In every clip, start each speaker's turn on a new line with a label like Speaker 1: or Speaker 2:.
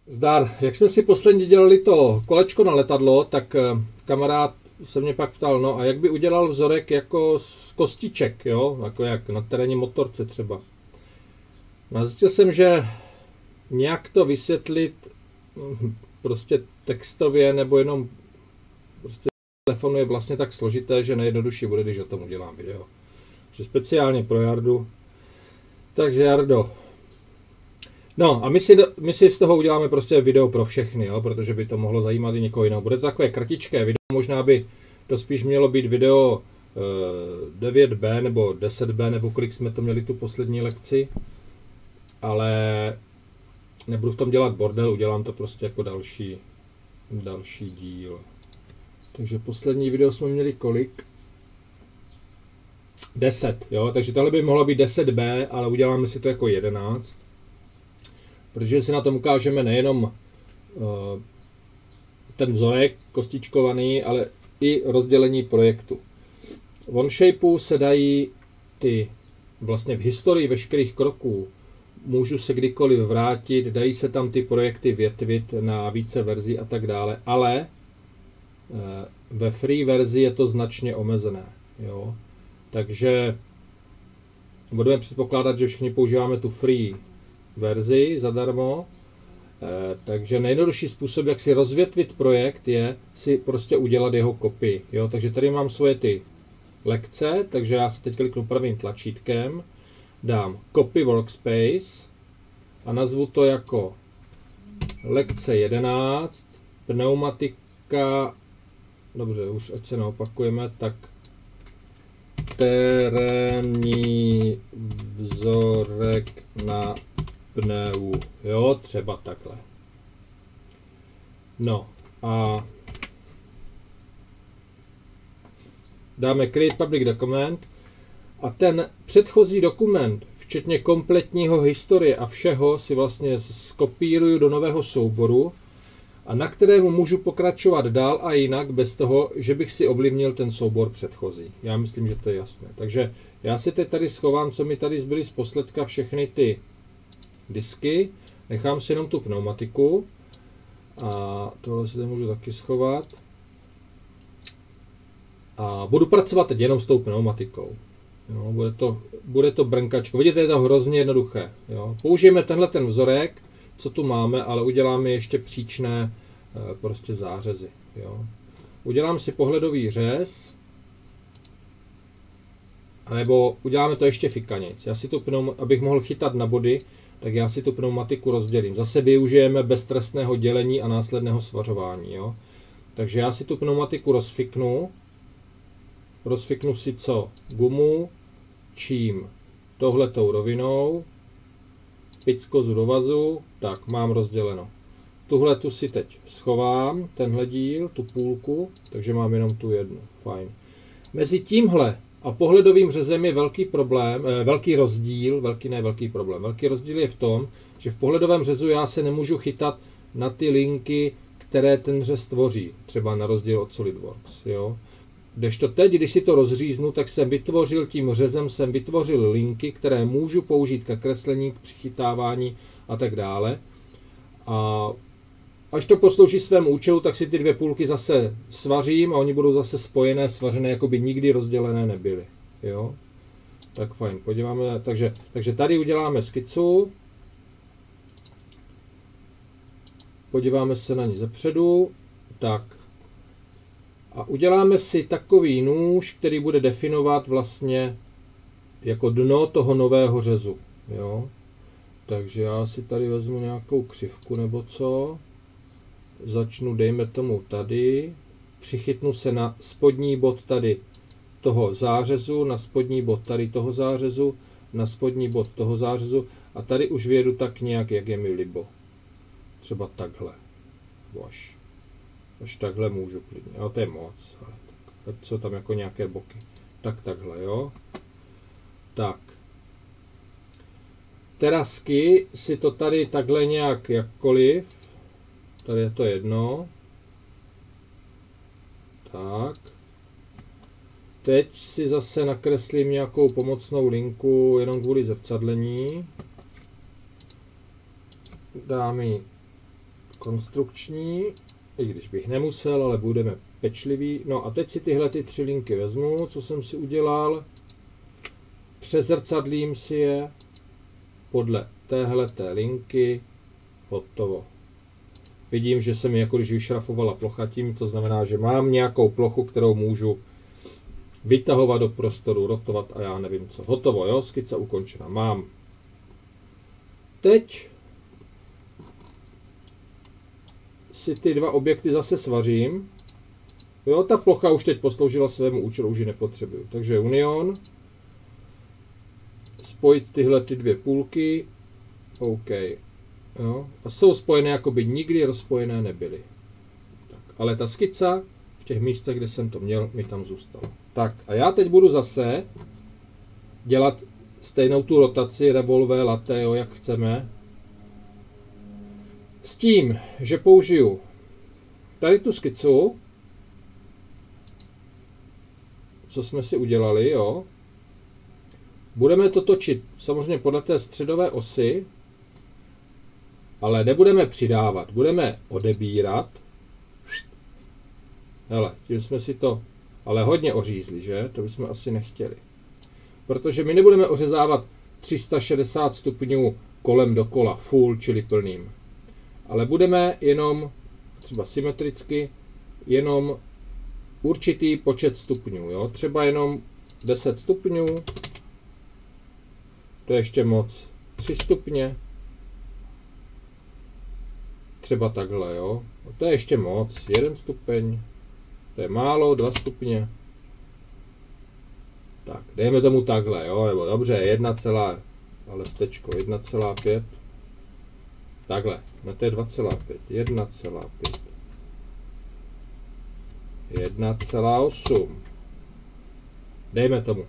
Speaker 1: Zdar, jak jsme si posledně dělali to kolečko na letadlo, tak kamarád se mě pak ptal, no a jak by udělal vzorek jako z kostiček, jo, jako jak na terénní motorce třeba. No, zjistil jsem, že nějak to vysvětlit prostě textově nebo jenom prostě telefonu je vlastně tak složité, že nejjednodušší bude, když o tom udělám video. Že speciálně pro Jardu. Takže Jardo. No a my si z toho uděláme prostě video pro všechny, jo, protože by to mohlo zajímat i někoho jiného. Bude to takové kratičké video, možná by to spíš mělo být video 9b nebo 10b, nebo kolik jsme to měli tu poslední lekci. Ale nebudu v tom dělat bordel, udělám to prostě jako další díl. Takže poslední video jsme měli kolik? 10, jo, takže tohle by mohlo být 10b, ale uděláme si to jako 11. Protože si na tom ukážeme nejenom ten vzorek kostičkovaný, ale i rozdělení projektu. V OnShapeu se dají ty vlastně v historii veškerých kroků, můžu se kdykoliv vrátit, dají se tam ty projekty větvit na více verzí a tak dále, ale ve free verzi je to značně omezené. Jo? Takže budeme předpokládat, že všichni používáme tu free verzi zadarmo, takže nejjednodušší způsob, jak si rozvětvit projekt, je si prostě udělat jeho kopii. Jo? Takže tady mám svoje ty lekce, takže já si teď kliknu pravým tlačítkem, dám copy workspace a nazvu to jako lekce 11, pneumatika, dobře, už ať se neopakujeme, tak terénní vzorek na pneu, jo, třeba takhle. No a dáme create public document a ten předchozí dokument, včetně kompletního historie a všeho, si vlastně skopíruju do nového souboru a na kterému můžu pokračovat dál a jinak bez toho, že bych si ovlivnil ten soubor předchozí. Já myslím, že to je jasné. Takže já si teď tady schovám, co mi tady zbyly z posledka, všechny ty disky, nechám si jenom tu pneumatiku a tohle si tady můžu taky schovat a budu pracovat teď jenom s tou pneumatikou. Jo, bude to brnkačko. Vidíte, je to hrozně jednoduché. Jo. Použijeme tenhle ten vzorek, co tu máme, ale uděláme ještě příčné prostě zářezy. Jo. Udělám si pohledový řez, anebo uděláme to ještě fikanic. Já si tu abych mohl chytat na body, tak já si tu pneumatiku rozdělím. Zase využijeme beztrestného dělení a následného svařování. Jo. Takže já si tu pneumatiku rozfiknu. Rozfiknu si co? Gumu, čím? Tohletou rovinou, pickozu do vazu, tak mám rozděleno. Tuhle tu si teď schovám, tenhle díl, tu půlku, takže mám jenom tu jednu, fajn. Mezi tímhle a pohledovým řezem je velký problém, velký rozdíl je v tom, že v pohledovém řezu já se nemůžu chytat na ty linky, které ten řez tvoří, třeba na rozdíl od SolidWorks, jo. Kdežto teď, když si to rozříznu, tak jsem vytvořil tím řezem, linky, které můžu použít ke kreslení, k přichytávání a tak dále. A až to poslouží svému účelu, tak si ty dvě půlky zase svařím a oni budou zase spojené, svařené, jako by nikdy rozdělené nebyly. Jo? Tak fajn, podíváme. Takže tady uděláme skicu. Podíváme se na ní zepředu. Tak. A uděláme si takový nůž, který bude definovat vlastně jako dno toho nového řezu. Jo? Takže já si tady vezmu nějakou křivku nebo co. Začnu, dejme tomu tady. Přichytnu se na spodní bod tady toho zářezu, na spodní bod tady toho zářezu, na spodní bod toho zářezu a tady už vědu tak nějak, jak je mi libo. Třeba takhle. Až takhle můžu klidně. Jo, to je moc. Ale tak, ať jsou tam jako nějaké boky. Tak takhle, jo. Tak. Terasky si to tady takhle nějak jakkoliv. Tady je to jedno. Tak. Teď si zase nakreslím nějakou pomocnou linku jenom kvůli zrcadlení. Dám ji konstrukční, i když bych nemusel, ale budeme pečliví. No a teď si tyhle ty 3 linky vezmu, co jsem si udělal. Přezrcadlím si je podle téhleté linky, hotovo. Vidím, že se mi jako když vyšrafovala plocha tím, to znamená, že mám nějakou plochu, kterou můžu vytahovat do prostoru, rotovat a já nevím co. Hotovo, jo, skica ukončena, mám. Teď si ty 2 objekty zase svařím. Jo, ta plocha už teď posloužila svému účelu, už ji nepotřebuju. Takže union. Spojit tyhle ty 2 půlky. OK. Jo. A jsou spojené, jako by nikdy rozpojené nebyly. Tak, ale ta skica v těch místech, kde jsem to měl, mi tam zůstala. Tak a já teď budu zase dělat stejnou tu rotaci, revolvé, latte, jo, jak chceme. S tím, že použiju tady tu skicu, co jsme si udělali, jo. Budeme to točit samozřejmě podle té středové osy, ale nebudeme přidávat, budeme odebírat. Hele, tím jsme si to ale hodně ořízli, že? To bychom asi nechtěli. Protože my nebudeme ořezávat 360 stupňů kolem dokola, full, čili plným. Ale budeme jenom, třeba symetricky, jenom určitý počet stupňů. Jo? Třeba jenom 10 stupňů, to je ještě moc, 3 stupně, třeba takhle, jo. To je ještě moc, 1 stupeň, to je málo, 2 stupně. Tak, dejme tomu takhle, jo, nebo dobře, 1,5. Takhle, no to je 2,5, 1,5. 1,8. Dejme tomu.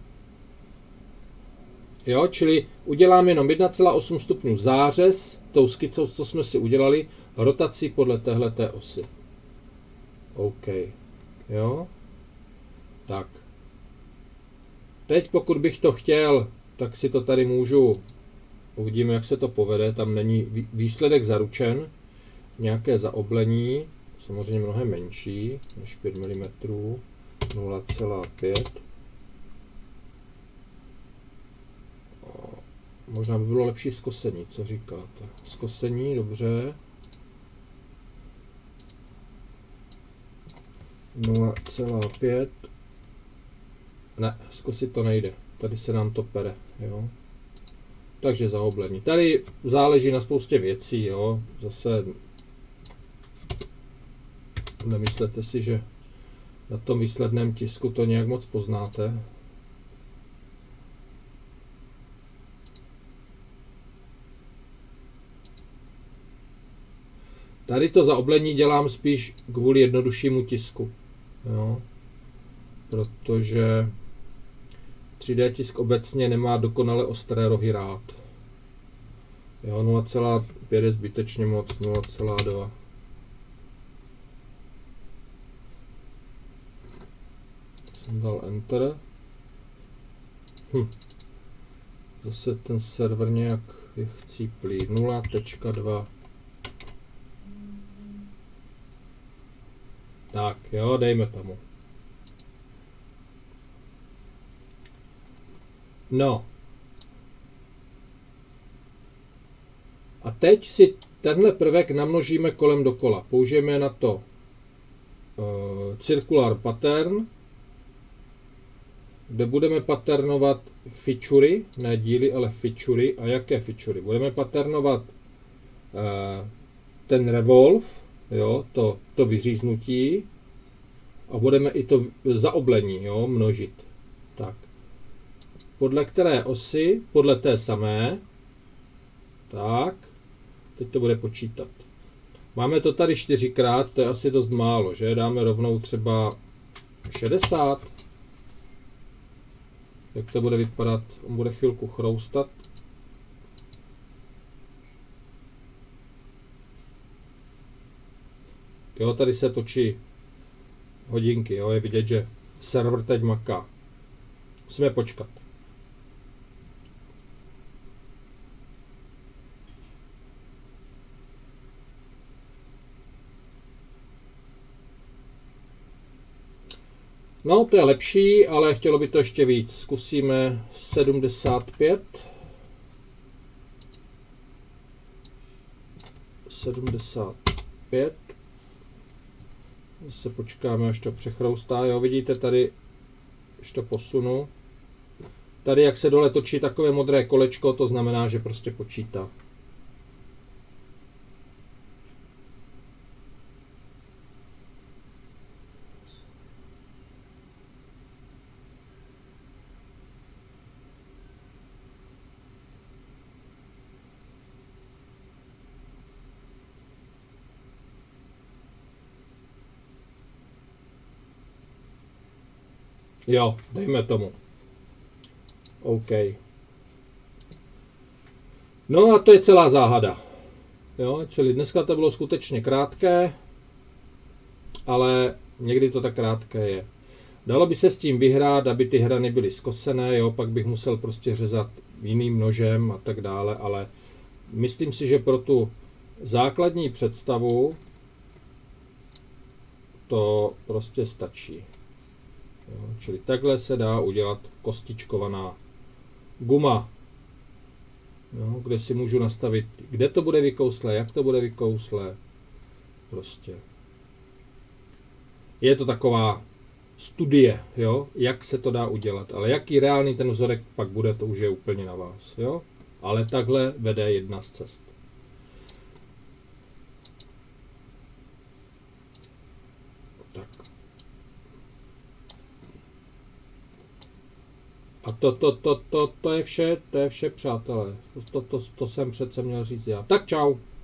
Speaker 1: Jo, čili uděláme jenom 1,8 stupňů zářez tou skicou, co jsme si udělali, rotací podle téhleté osy. OK. Jo. Tak. Teď pokud bych to chtěl, tak si to tady můžu, uvidíme, jak se to povede, tam není výsledek zaručen, nějaké zaoblení, samozřejmě mnohem menší než 5 mm, 0,5. Možná by bylo lepší zkosení, co říkáte? Zkosení, dobře. 0,5. Ne, zkosit to nejde. Tady se nám to pere, jo. Takže zaoblení. Tady záleží na spoustě věcí, jo. Zase nemyslete si, že na tom výsledném tisku to nějak moc poznáte. Tady to zaoblení dělám spíš kvůli jednoduššímu tisku, jo? Protože 3D tisk obecně nemá dokonale ostré rohy rád. 0,5 je zbytečně moc, 0,2. Jsem dal Enter. Zase ten server nějak je chcíplý, 0,2. Tak, jo, dejme tomu. No. A teď si tenhle prvek namnožíme kolem dokola. Použijeme na to circular pattern, kde budeme patternovat featurey, ne díly, ale featurey. A jaké featurey? Budeme patternovat ten revolve, jo, to vyříznutí, a budeme i to zaoblení, jo, množit. Tak. Podle které osy? Podle té samé. Tak. Teď to bude počítat. Máme to tady 4krát, to je asi dost málo, že? Dáme rovnou třeba 60. Jak to bude vypadat? On bude chvilku chroustat. Jo, tady se točí hodinky, jo, je vidět, že server teď maká. Musíme počkat. No, to je lepší, ale chtělo by to ještě víc. Zkusíme 75. 75. Zase počkáme, až to přechroustá. Jo, vidíte tady, až to posunu. Tady, jak se dole točí takové modré kolečko, to znamená, že prostě počítá. Jo, dejme tomu. OK. No a to je celá záhada. Jo, čili dneska to bylo skutečně krátké, ale někdy to tak krátké je. Dalo by se s tím vyhrát, aby ty hrany byly skosené, jo, pak bych musel prostě řezat jiným nožem a tak dále, ale myslím si, že pro tu základní představu to prostě stačí. Jo, čili takhle se dá udělat kostičkovaná guma, jo, kde si můžu nastavit, kde to bude vykouslé, jak to bude vykouslé. Prostě. Je to taková studie, jo, jak se to dá udělat, ale jaký reálný ten vzorek pak bude, to už je úplně na vás. Jo? Ale takhle vede jedna z cest. A to je vše, přátelé. To jsem přece měl říct já. Tak čau.